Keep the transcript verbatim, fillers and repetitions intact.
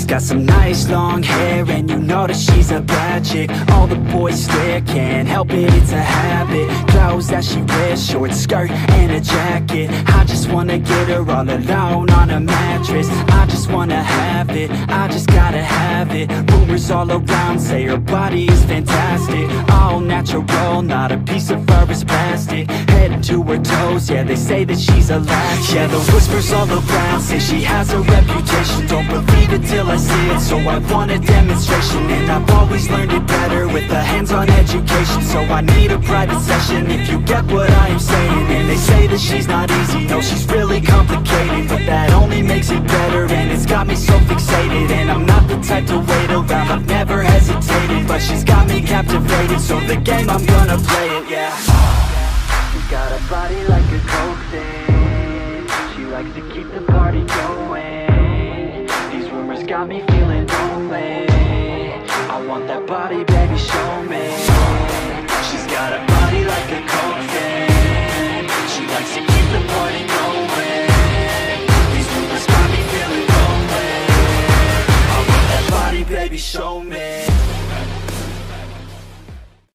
got some nice long hair, and you know that she's a bad chick. All the boys stare, can't help it, it's a habit. Clothes that she wears, short skirt and a jacket. I just wanna get her all alone on a mattress. I just wanna have it, I just gotta have it. Rumors all around say her body is fantastic. All natural, not a piece of fur is plastic. Head to her toes, yeah, they say that she's a latch. Yeah, the whispers all around say she has a reputation. Don't believe it till I see it, so I want a demonstration. And I've always learned it better with a hands-on education. So I need a private session, if you get what I am saying. And they say that she's not easy, no, she's really complicated, but that only makes it better, and it's got me so fixated. And I'm not the type to wait around, I've never hesitated, but she's got me captivated, so the game, I'm gonna play it, yeah. She's got a body like a coke thing, she likes to keep the party going. These rumors got me feeling lonely, I want that body, baby, show me. She's got a body like a coke thing, she likes to keep the party going. These rumors got me feeling lonely, I want that body, baby, show me.